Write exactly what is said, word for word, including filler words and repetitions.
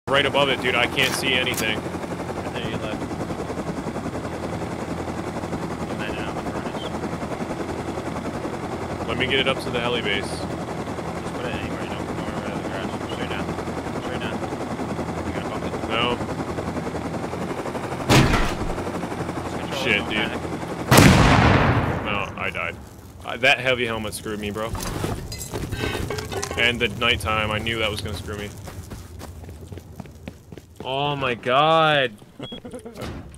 right above it, dude. I can't see anything. There you left. And then out the furnace. Let me get it up to the heli base. Just put it anywhere, you know, nowhere out of the garage. Straight down. Straight down. You gonna bump it? No. Shit, dude. Panic. No, I died. Uh, that heavy helmet screwed me, bro. And the nighttime, I knew that was gonna screw me. Oh my god.